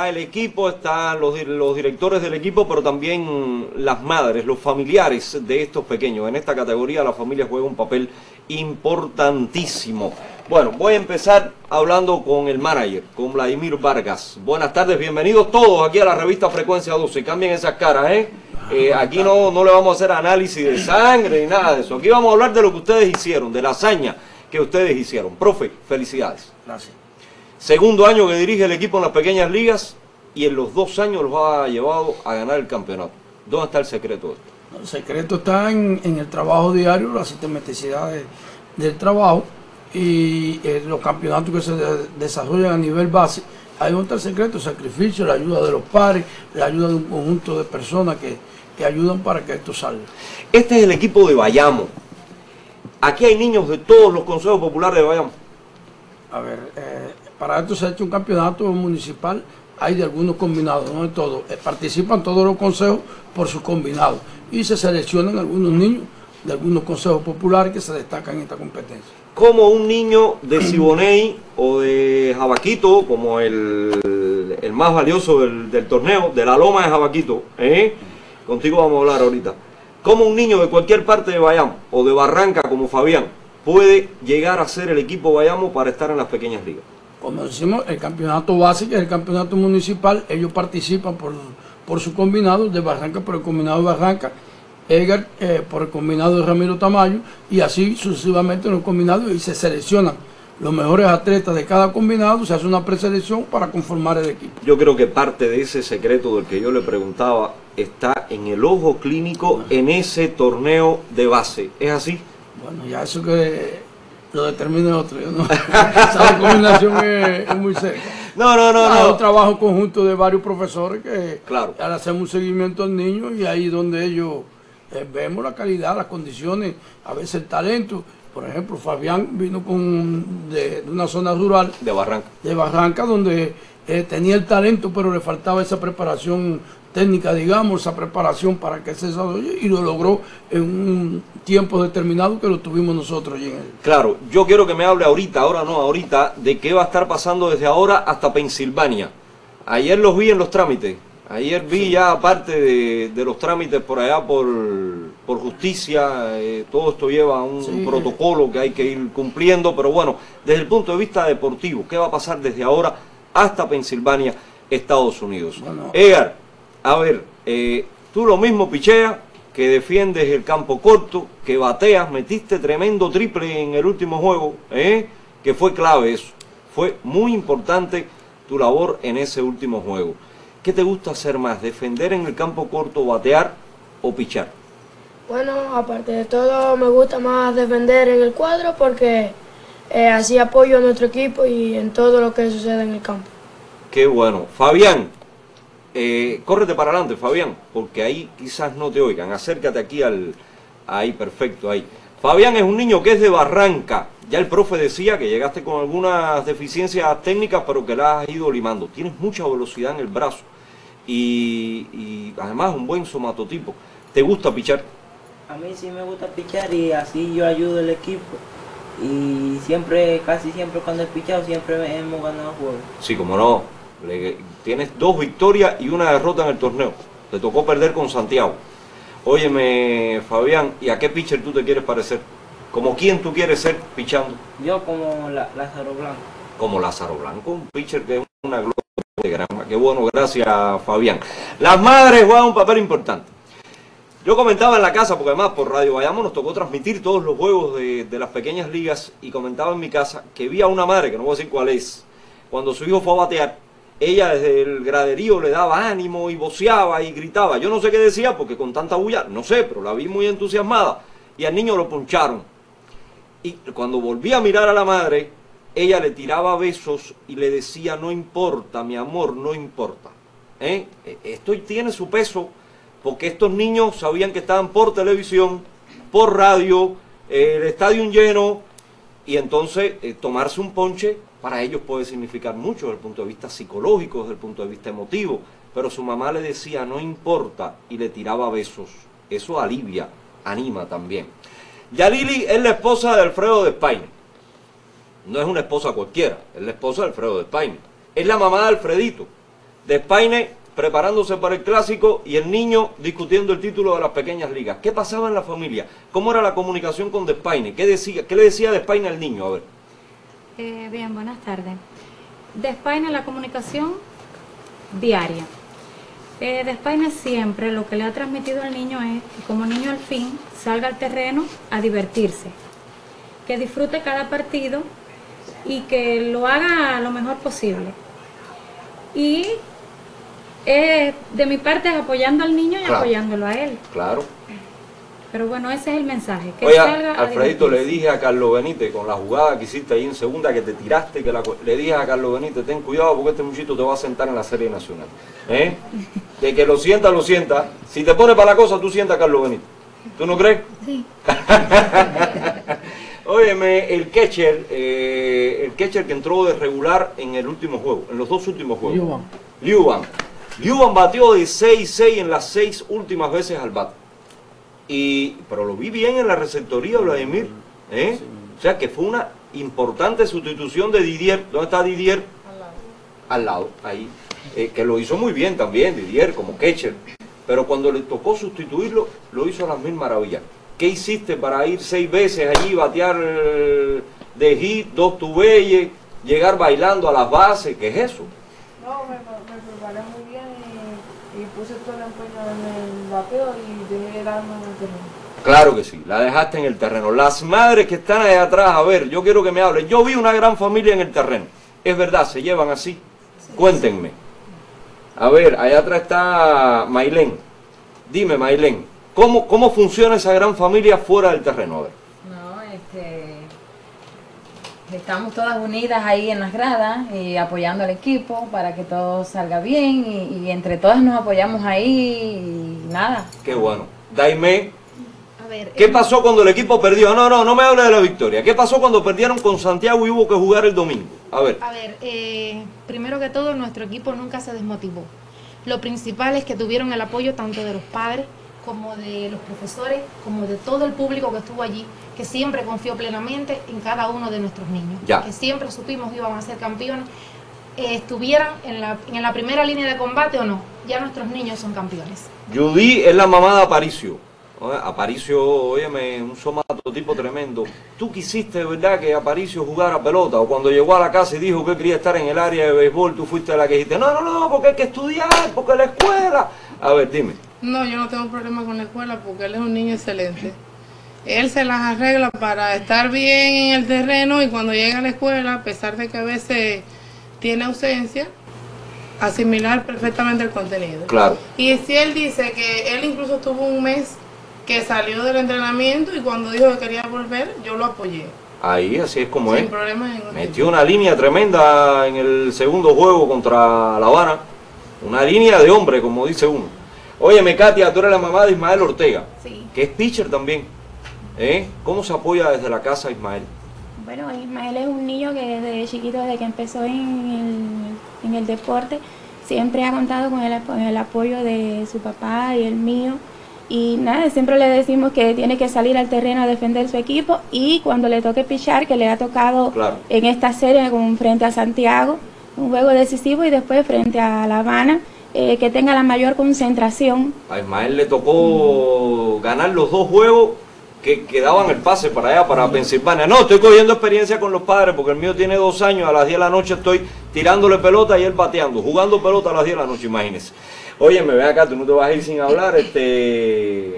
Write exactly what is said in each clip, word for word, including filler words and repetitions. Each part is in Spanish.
el equipo, están los, los directores del equipo, pero también las madres, los familiares de estos pequeños. En esta categoría la familia juega un papel importantísimo. Bueno, voy a empezar hablando con el manager, con Vladimir Vargas. Buenas tardes, bienvenidos todos aquí a la revista Frecuencia doce. Cambien esas caras, ¿eh? eh aquí no, no le vamos a hacer análisis de sangre ni nada de eso. Aquí vamos a hablar de lo que ustedes hicieron, de la hazaña que ustedes hicieron. Profe, felicidades. Gracias. Segundo año que dirige el equipo en las pequeñas ligas y en los dos años los ha llevado a ganar el campeonato. ¿Dónde está el secreto de esto? El secreto está en, en el trabajo diario, la sistematicidad de, del trabajo y eh, los campeonatos que se de, desarrollan a nivel base. Ahí donde está el secreto, el sacrificio, la ayuda de los pares, la ayuda de un conjunto de personas que, que ayudan para que esto salga. Este es el equipo de Bayamo. Aquí hay niños de todos los consejos populares de Bayamo. A ver, eh, para esto se ha hecho un campeonato municipal, hay de algunos combinados, no de todos. Eh, participan todos los consejos por sus combinados y se seleccionan algunos niños de algunos consejos populares que se destacan en esta competencia. Como un niño de Siboney o de Jabaquito, como el, el más valioso del, del torneo, de la Loma de Jabaquito, ¿eh? Contigo vamos a hablar ahorita. Como un niño de cualquier parte de Bayamo o de Barranca como Fabián puede llegar a ser el equipo Bayamo para estar en las pequeñas ligas. Como decimos, el campeonato básico es el campeonato municipal, ellos participan por, por su combinado de Barranca, por el combinado de Barranca, Edgar eh, por el combinado de Ramiro Tamayo, y así sucesivamente en los combinados, y se seleccionan los mejores atletas de cada combinado, se hace una preselección para conformar el equipo. Yo creo que parte de ese secreto del que yo le preguntaba está en el ojo clínico, bueno, en ese torneo de base. ¿Es así? Bueno, ya eso que lo determine otro, ¿no? Esa combinación es, es muy seria. No, no, no, no. Es un trabajo conjunto de varios profesores que claro, ahora hacemos un seguimiento al niño y ahí donde ellos eh, vemos la calidad, las condiciones, a veces el talento. Por ejemplo, Fabián vino con, de, de una zona rural. De Barranca. De Barranca, donde eh, tenía el talento, pero le faltaba esa preparación técnica, digamos, esa preparación para que se desarrolle, y lo logró en un tiempo determinado que lo tuvimos nosotros allí en el... Claro, yo quiero que me hable ahorita, ahora no, ahorita, de qué va a estar pasando desde ahora hasta Pensilvania. Ayer los vi en los trámites, ayer vi ya aparte de, de los trámites por allá por, por justicia, eh, todo esto lleva un sí. protocolo que hay que ir cumpliendo, pero bueno, desde el punto de vista deportivo, ¿qué va a pasar desde ahora hasta Pensilvania, Estados Unidos? Bueno, Edgar, a ver, eh, tú lo mismo picheas, que defiendes el campo corto, que bateas, metiste tremendo triple en el último juego, ¿eh? Que fue clave eso. Fue muy importante tu labor en ese último juego. ¿Qué te gusta hacer más, defender en el campo corto, batear o pichar? Bueno, aparte de todo me gusta más defender en el cuadro porque eh, así apoyo a nuestro equipo y en todo lo que sucede en el campo. Qué bueno. Fabián. Eh, córrete para adelante, Fabián, porque ahí quizás no te oigan. Acércate aquí al... Ahí, perfecto, ahí. Fabián es un niño que es de Barranca. Ya el profe decía que llegaste con algunas deficiencias técnicas, pero que las has ido limando. Tienes mucha velocidad en el brazo y, y además un buen somatotipo. ¿Te gusta pichar? A mí sí me gusta pichar y así yo ayudo al equipo. Y siempre, casi siempre cuando he pichado, siempre hemos ganado juegos. Sí, como no. Le, tienes dos victorias y una derrota en el torneo. Te tocó perder con Santiago. Óyeme, Fabián, ¿y a qué pitcher tú te quieres parecer? ¿Como quién tú quieres ser pichando? Yo como la, Lázaro Blanco. Como Lázaro Blanco, un pitcher que es una gloria de grama. Qué bueno, gracias, Fabián. Las madres juegan un papel importante. Yo comentaba en la casa, porque además por Radio Bayamo nos tocó transmitir todos los juegos de, de las pequeñas ligas, y comentaba en mi casa que vi a una madre, que no voy a decir cuál es, cuando su hijo fue a batear, ella desde el graderío le daba ánimo y voceaba y gritaba. Yo no sé qué decía porque con tanta bulla, no sé, pero la vi muy entusiasmada. Y al niño lo poncharon. Y cuando volví a mirar a la madre, ella le tiraba besos y le decía, no importa, mi amor, no importa. ¿Eh? Esto tiene su peso porque estos niños sabían que estaban por televisión, por radio, eh, el estadio lleno, y entonces eh, tomarse un ponche para ellos puede significar mucho desde el punto de vista psicológico, desde el punto de vista emotivo, pero su mamá le decía no importa y le tiraba besos. Eso alivia, anima también. Yalili es la esposa de Alfredo Despaine. No es una esposa cualquiera, es la esposa de Alfredo Despaine. Es la mamá de Alfredito. Despaine preparándose para el clásico y el niño discutiendo el título de las pequeñas ligas. ¿Qué pasaba en la familia? ¿Cómo era la comunicación con Despaine? ¿Qué decía, qué le decía Despaine al niño? A ver. Eh, bien, buenas tardes. Despaine, la comunicación diaria. Eh, Despaine siempre lo que le ha transmitido al niño es que como niño al fin salga al terreno a divertirse, que disfrute cada partido y que lo haga lo mejor posible. Y eh, de mi parte es apoyando al niño y Claro. apoyándolo a él. Claro. Pero bueno, ese es el mensaje. Que Oye, salga a Alfredito, le divertirse. dije a Carlos Benítez, con la jugada que hiciste ahí en segunda, que te tiraste, que la, le dije a Carlos Benítez, ten cuidado porque este muchito te va a sentar en la Serie Nacional. ¿Eh? De que lo sienta, lo sienta. Si te pone para la cosa, tú sientas a Carlos Benítez. ¿Tú no crees? Sí. Óyeme, el catcher, eh, el catcher que entró de regular en el último juego, en los dos últimos juegos. Liuban. Liuban. Liuban batió de seis seis en las seis últimas veces al bate. Y, pero lo vi bien en la receptoría, Vladimir. ¿eh? O sea que fue una importante sustitución de Didier. ¿Dónde está Didier? Al lado. Al lado, ahí. Eh, que lo hizo muy bien también, Didier, como catcher. Pero cuando le tocó sustituirlo, lo hizo a las mil maravillas. ¿Qué hiciste para ir seis veces allí, batear eh, de hit, dos tubelles, llegar bailando a las bases? ¿Qué es eso? No, me, me preparé muy bien y, y puse todo el empeño en el bateo y dejé darme en el terreno. Claro que sí, la dejaste en el terreno. Las madres que están allá atrás, a ver, yo quiero que me hablen. Yo vi una gran familia en el terreno. ¿Es verdad? ¿Se llevan así? Sí. Cuéntenme. A ver, allá atrás está Mailén. Dime, Mailén, ¿cómo, ¿cómo funciona esa gran familia fuera del terreno? A ver. No, este, estamos todas unidas ahí en las gradas y apoyando al equipo para que todo salga bien y, y entre todas nos apoyamos ahí y nada. Qué bueno. Daime, A ver, ¿qué eh, pasó cuando el equipo perdió? No, no, no me hable de la victoria. ¿Qué pasó cuando perdieron con Santiago y hubo que jugar el domingo? A ver. A ver, eh, primero que todo, nuestro equipo nunca se desmotivó. Lo principal es que tuvieron el apoyo tanto de los padres como de los profesores, como de todo el público que estuvo allí, que siempre confió plenamente en cada uno de nuestros niños, Ya. que siempre supimos que iban a ser campeones, eh, estuvieran en la, en la primera línea de combate o no, ya nuestros niños son campeones. Judy es la mamá de Aparicio. Oye, Aparicio, óyeme, un somato tipo tremendo. ¿Tú quisiste, verdad, que Aparicio jugara pelota? O cuando llegó a la casa y dijo que quería estar en el área de béisbol, tú fuiste la que dijiste, no, no, no, porque hay que estudiar, porque la escuela. A ver, dime. No, yo no tengo problema con la escuela porque él es un niño excelente. Él se las arregla para estar bien en el terreno y cuando llega a la escuela, a pesar de que a veces tiene ausencia, asimilar perfectamente el contenido. Claro. Y si él dice que él incluso tuvo un mes que salió del entrenamiento y cuando dijo que quería volver, yo lo apoyé. Ahí, así es como Sin es. problema ningún. Metió una línea tremenda en el segundo juego contra La Habana. Una línea de hombre, como dice uno. Óyeme, Katia, tú eres la mamá de Ismael Ortega, Sí. que es pitcher también. ¿Eh? ¿Cómo se apoya desde la casa Ismael? Bueno, Ismael es un niño que desde chiquito, desde que empezó en el, en el deporte, siempre ha contado con el, con el apoyo de su papá y el mío. Y nada, siempre le decimos que tiene que salir al terreno a defender su equipo y cuando le toque pichar, que le ha tocado Claro. en esta serie con, frente a Santiago, un juego decisivo y después frente a La Habana, eh, que tenga la mayor concentración. A Ismael le tocó ganar los dos juegos que, que daban el pase para allá, para Pensilvania. No, estoy cogiendo experiencia con los padres porque el mío tiene dos años, a las diez de la noche estoy tirándole pelota y él bateando, jugando pelota a las diez de la noche, imagínense. Oye, me ve acá, tú no te vas a ir sin hablar, este...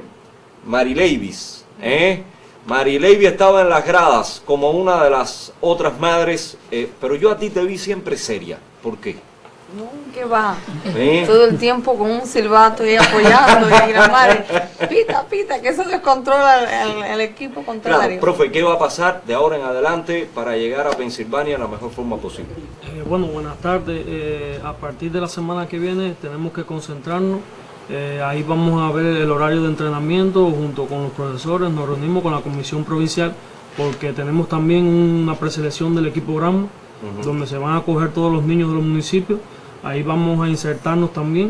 Marileivis, ¿eh? Marileivis estaba en las gradas como una de las otras madres, eh, pero yo a ti te vi siempre seria. ¿Por qué? No, ¿qué va? ¿Eh? Todo el tiempo con un silbato y apoyando y la madre, pita, pita, que eso descontrola el, el, el equipo contrario. Claro, profe, ¿qué va a pasar de ahora en adelante para llegar a Pensilvania de la mejor forma posible? Eh, bueno, buenas tardes. Eh, a partir de la semana que viene tenemos que concentrarnos. Eh, ahí vamos a ver el horario de entrenamiento junto con los profesores. Nos reunimos con la comisión provincial porque tenemos también una preselección del equipo Gramo, uh-huh. donde se van a coger todos los niños de los municipios. Ahí vamos a insertarnos también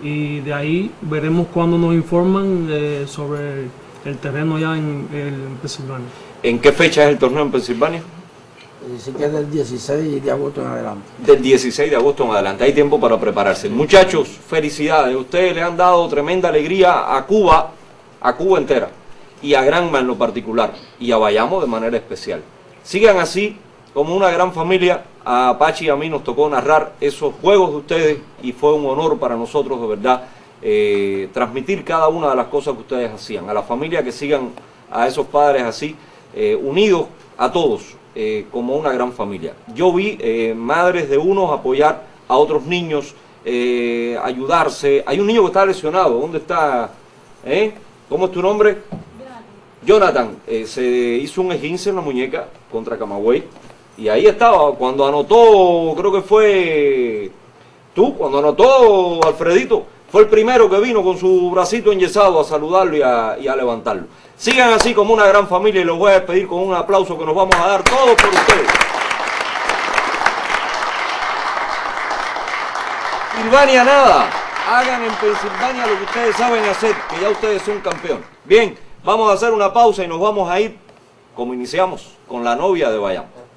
y de ahí veremos cuando nos informan eh, sobre el terreno allá en, en Pensilvania. ¿En qué fecha es el torneo en Pensilvania? Así que es del dieciséis de agosto en adelante. Del dieciséis de agosto en adelante, hay tiempo para prepararse. Muchachos, felicidades, ustedes le han dado tremenda alegría a Cuba, a Cuba entera, y a Granma en lo particular, y a Bayamo de manera especial. Sigan así, como una gran familia. A Pachi y a mí nos tocó narrar esos juegos de ustedes, y fue un honor para nosotros, de verdad, eh, transmitir cada una de las cosas que ustedes hacían. A la familia, que sigan a esos padres así, eh, unidos a todos, eh, como una gran familia. Yo vi eh, madres de unos apoyar a otros niños, eh, ayudarse. Hay un niño que está lesionado, ¿dónde está? ¿Eh? ¿Cómo es tu nombre? Jonathan. Eh, se hizo un esguince en la muñeca contra Camagüey, y ahí estaba, cuando anotó, creo que fue tú, cuando anotó Alfredito, fue el primero que vino con su bracito enyesado a saludarlo y a, y a levantarlo. Sigan así como una gran familia, y los voy a despedir con un aplauso que nos vamos a dar todos por ustedes. Pensilvania nada, hagan en Pensilvania lo que ustedes saben hacer, que ya ustedes son campeones. Bien, vamos a hacer una pausa y nos vamos a ir, como iniciamos, con la novia de Bayamo.